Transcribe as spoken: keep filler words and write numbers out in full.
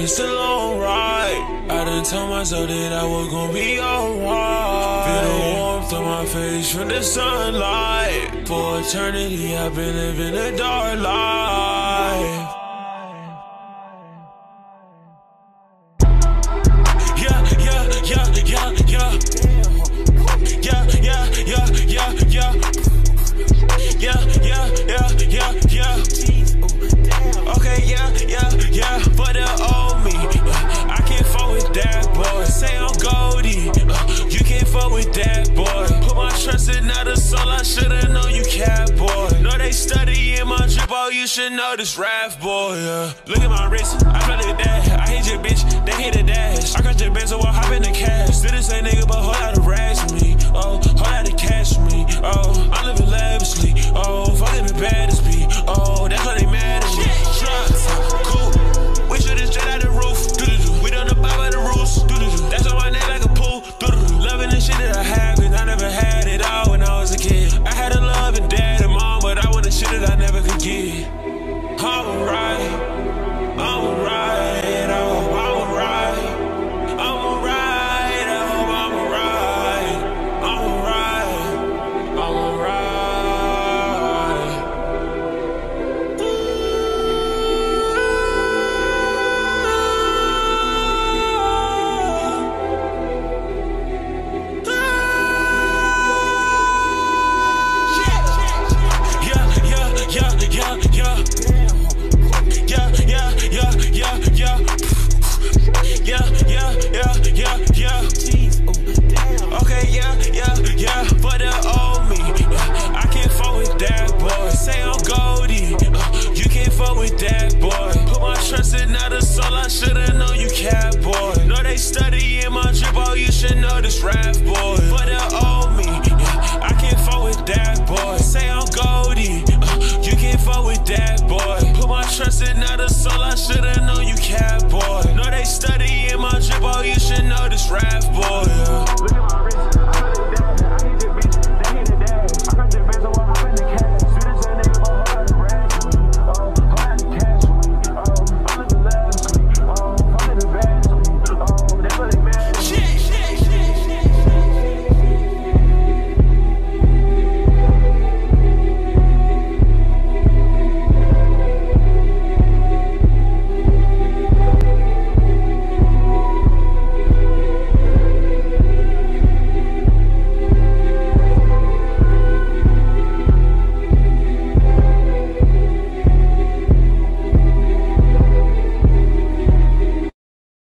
it's a long ride. I done told myself that I was gonna be alright. Feel the warmth on my face from the sunlight. For eternity, I've been living a dark life. Yeah, yeah, yeah, yeah, yeah. Yeah, yeah, yeah, yeah, yeah. Yeah, yeah, yeah, yeah, yeah. Okay, yeah, yeah, yeah. But they owe me. Uh, I can't fuck with that boy. Say I'm Goldie. Uh, you can't fuck with that boy. Put my trust in another soul. I should've known you cat boy. Know they study in my drip. Oh, you should know this rap boy. Yeah. Look at my wrist. I feel it